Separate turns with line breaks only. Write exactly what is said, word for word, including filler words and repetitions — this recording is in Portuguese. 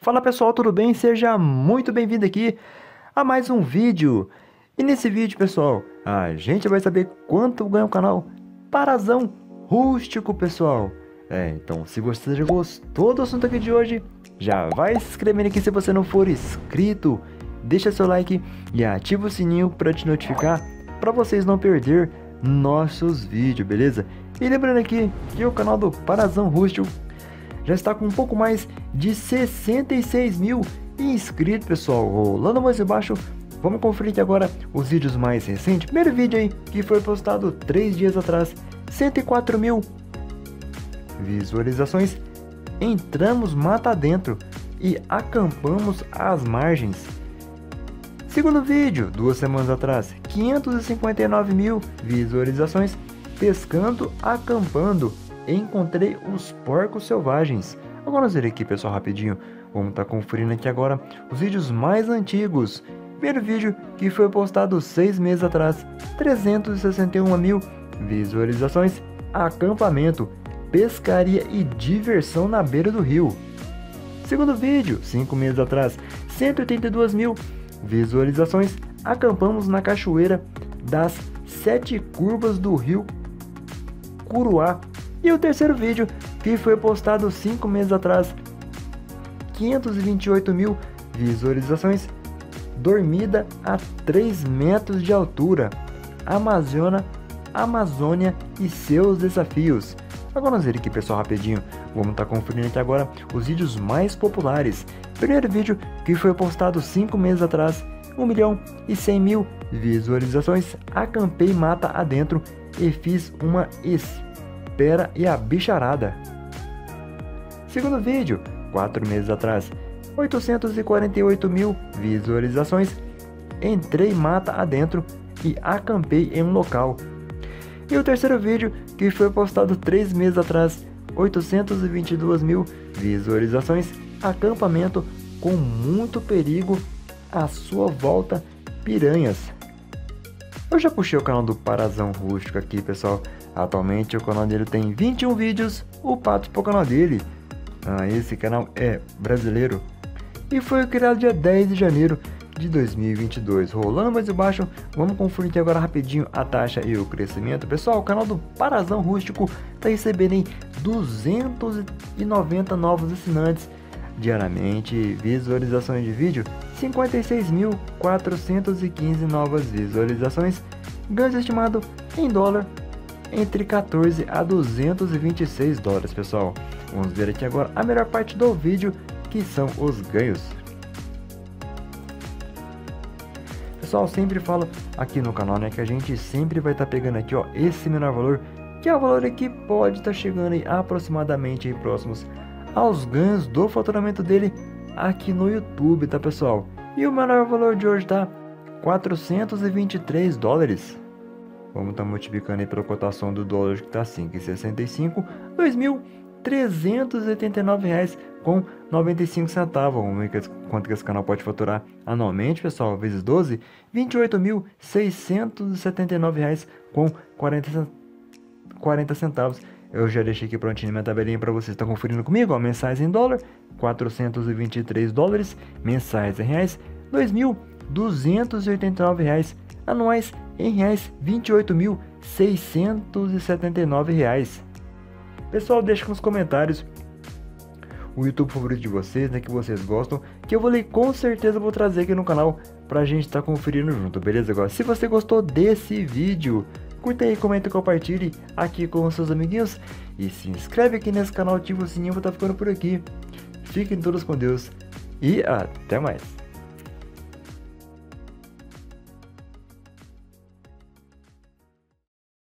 Fala pessoal, tudo bem? Seja muito bem-vindo aqui a mais um vídeo. E nesse vídeo, pessoal, a gente vai saber quanto ganha o canal Parazão Rústico, pessoal. É, então se você já gostou do assunto aqui de hoje, já vai se inscrevendo aqui se você não for inscrito. Deixa seu like e ativa o sininho para te notificar, para vocês não perder nossos vídeos, beleza? E lembrando aqui que o canal do Parazão Rústico já está com um pouco mais de sessenta e seis mil inscritos, pessoal. Rolando mais embaixo, vamos conferir aqui agora os vídeos mais recentes. Primeiro vídeo aí, que foi postado três dias atrás, cento e quatro mil visualizações. Entramos mata dentro e acampamos às margens. Segundo vídeo, duas semanas atrás, quinhentos e cinquenta e nove mil visualizações. Pescando, acampando. Encontrei os porcos selvagens. Agora vamos ver aqui, pessoal, rapidinho. Vamos estar tá conferindo aqui agora os vídeos mais antigos. Primeiro vídeo, que foi postado seis meses atrás, trezentos e sessenta e um mil visualizações. Acampamento, pescaria e diversão na beira do rio. Segundo vídeo, cinco meses atrás, cento e oitenta e duas mil visualizações. Acampamos na cachoeira das sete curvas do rio Curuá. E o terceiro vídeo, que foi postado cinco meses atrás, quinhentos e vinte e oito mil visualizações. Dormida a três metros de altura, Amazônia, Amazônia e seus desafios. Agora vamos ver aqui, pessoal, rapidinho. Vamos estar tá conferindo aqui agora os vídeos mais populares. Primeiro vídeo, que foi postado cinco meses atrás, um milhão e cem mil visualizações. Acampei mata adentro e fiz uma espera e a bicharada. Segundo vídeo, quatro meses atrás, oitocentos e quarenta e oito mil visualizações. Entrei mata adentro e acampei em um local. E o terceiro vídeo, que foi postado três meses atrás, oitocentos e vinte e duas mil visualizações. Acampamento com muito perigo à sua volta, piranhas. Eu já puxei o canal do Parazão Rústico aqui, pessoal. Atualmente o canal dele tem vinte e um vídeos, o pato para o canal dele. Ah, esse canal é brasileiro e foi criado dia dez de janeiro de dois mil e vinte e dois. Rolando mais embaixo, vamos conferir aqui agora rapidinho a taxa e o crescimento. Pessoal, o canal do Parazão Rústico está recebendo em duzentos e noventa novos assinantes diariamente. Visualizações de vídeo, cinquenta e seis mil quatrocentos e quinze novas visualizações. Ganho estimado em dólar entre quatorze a duzentos e vinte e seis dólares, pessoal. Vamos ver aqui agora a melhor parte do vídeo, que são os ganhos. Pessoal, sempre falo aqui no canal, né, que a gente sempre vai estar tá pegando aqui, ó, esse menor valor, que é o valor que pode estar tá chegando aí aproximadamente aí próximos aos ganhos do faturamento dele aqui no YouTube, tá, pessoal? E o menor valor de hoje tá quatrocentos e vinte e três dólares. Vamos estar tá multiplicando aí pela cotação do dólar, que está cinco vírgula sessenta e cinco, dois mil trezentos e oitenta e nove reais com noventa e cinco centavos. Vamos ver quanto que esse canal pode faturar anualmente, pessoal, vezes doze, vinte e oito mil seiscentos e setenta e nove reais com quarenta centavos. Eu já deixei aqui prontinho minha tabelinha para vocês estar conferindo comigo, ó, mensais em dólar, quatrocentos e vinte e três dólares, mensais em reais, dois mil duzentos e oitenta e nove reais, anuais em reais, vinte e oito mil seiscentos e setenta e nove reais. Pessoal, deixa nos comentários o YouTube favorito de vocês, né, que vocês gostam, que eu vou ler, com certeza vou trazer aqui no canal pra gente estar tá conferindo junto, beleza? Agora, se você gostou desse vídeo, curta aí, comenta e compartilhe aqui com os seus amiguinhos e se inscreve aqui nesse canal, ativa o sininho. Eu vou estar ficando por aqui. Fiquem todos com Deus e até mais.